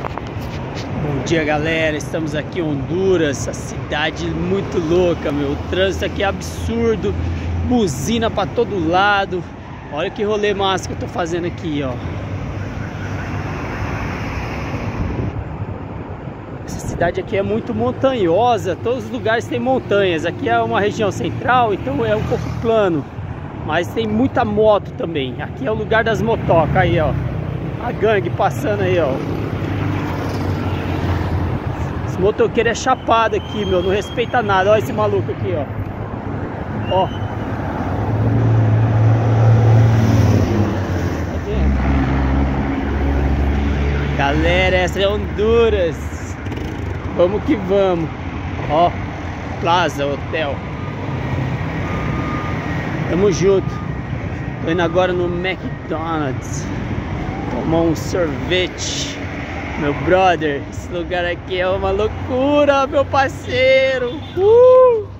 Bom dia, galera, estamos aqui em Honduras, a cidade muito louca, meu. O trânsito aqui é absurdo, buzina pra todo lado. Olha que rolê massa que eu tô fazendo aqui, ó. Essa cidade aqui é muito montanhosa, todos os lugares têm montanhas. Aqui é uma região central, então é um pouco plano, mas tem muita moto também. Aqui é o lugar das motocas, aí, ó. A gangue passando aí, ó. Esse motoqueiro é chapado aqui, meu, não respeita nada. Olha esse maluco aqui, ó. Ó. Galera, essa é Honduras. Vamos que vamos. Ó, Plaza Hotel. Tamo junto. Tô indo agora no McDonald's tomar um sorvete. Meu brother, esse lugar aqui é uma loucura, meu parceiro.